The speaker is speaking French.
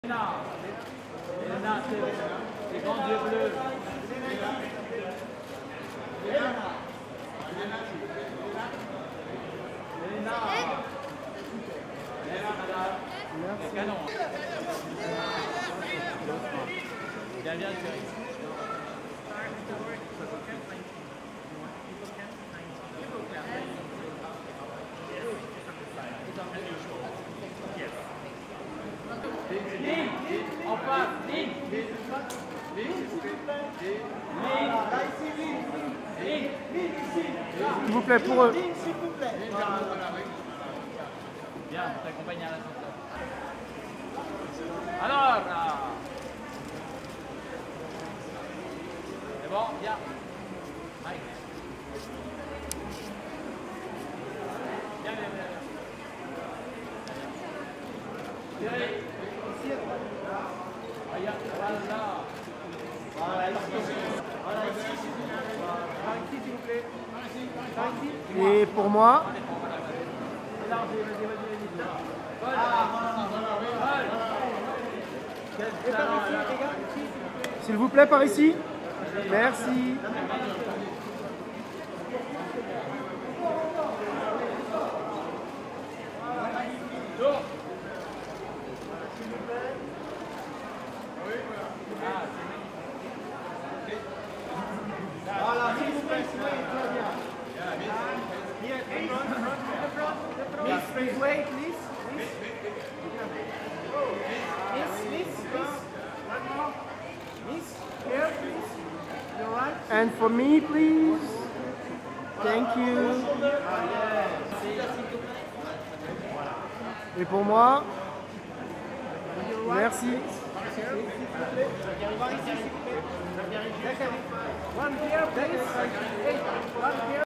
Léna, c'est grands yeux bleus. Léna, c'est canon. Bien, bien, chérie. En face, ligne. S'il vous plaît, pour eux. Bien, on t'accompagne à l'ascenseur. Alors, là. C'est bon, bien. Allez. Bien, bien, bien. Thierry. Regarde, voilà. Voilà, ici. Par ici, s'il vous plaît. Par ici. Et pour moi, s'il vous plaît, par ici. Merci. Voilà, s'il vous plaît, Miss, please wait, please. Miss, here, please. You're right. And for me, please. Thank you. Et pour moi, merci. One here, please. One here.